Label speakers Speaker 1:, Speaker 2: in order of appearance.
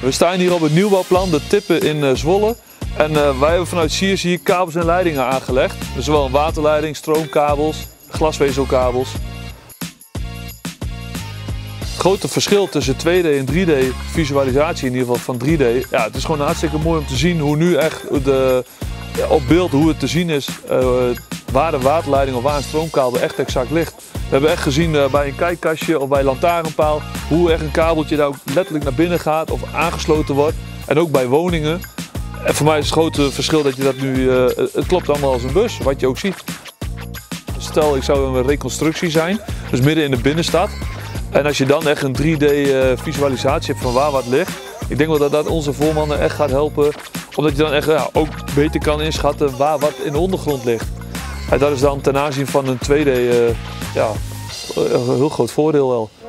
Speaker 1: We staan hier op het nieuwbouwplan De Tippen in Zwolle. En wij hebben vanuit Siers hier kabels en leidingen aangelegd. Dus zowel een waterleiding, stroomkabels, glasvezelkabels. Het grote verschil tussen 2D en 3D visualisatie, in ieder geval van 3D. Ja, het is gewoon hartstikke mooi om te zien hoe nu echt op beeld hoe het te zien is waar de waterleiding of waar een stroomkabel echt exact ligt. We hebben echt gezien bij een kijkkastje of bij een lantaarnpaal hoe echt een kabeltje daar ook letterlijk naar binnen gaat of aangesloten wordt. En ook bij woningen. En voor mij is het grote verschil dat je dat nu, het klopt allemaal als een bus, wat je ook ziet. Stel ik zou een reconstructie zijn, dus midden in de binnenstad. En als je dan echt een 3D visualisatie hebt van waar wat ligt. Ik denk wel dat dat onze voormannen echt gaat helpen. Omdat je dan echt ook beter kan inschatten waar wat in de ondergrond ligt. En dat is dan ten aanzien van een 2D een heel groot voordeel wel.